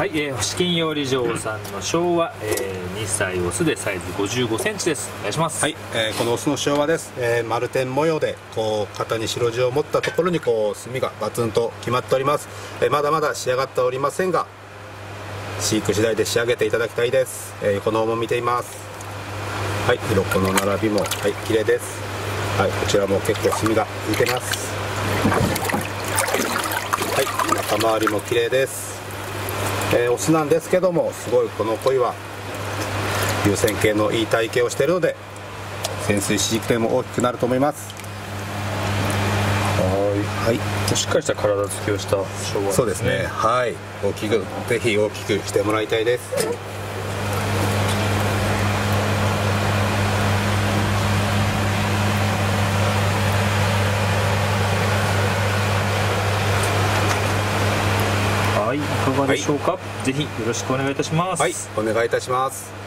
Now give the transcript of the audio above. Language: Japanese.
はい、星金養理場さんの昭和、2歳オスでサイズ55センチです。お願いします。 はい、このオスの昭和です。丸点模様でこう肩に白地を持ったところにこう墨がバツンと決まっております。まだまだ仕上がっておりませんが、飼育次第で仕上げていただきたいです。横の方も見ています。はい、鱗の並びもはい綺麗です。はい、こちらも結構墨が浮いてます。はい、中周りも綺麗です。オスなんですけども、すごいこの鯉は流線形のいい体型をしているので潜水飼育でも大きくなると思います。 はい、しっかりした体つきをした昭和ですね。 そうですね。はい、大きくぜひ大きくしてもらいたいです。 はい、いかがでしょうか。ぜひよろしくお願いいたします。 はい、お願いいたします。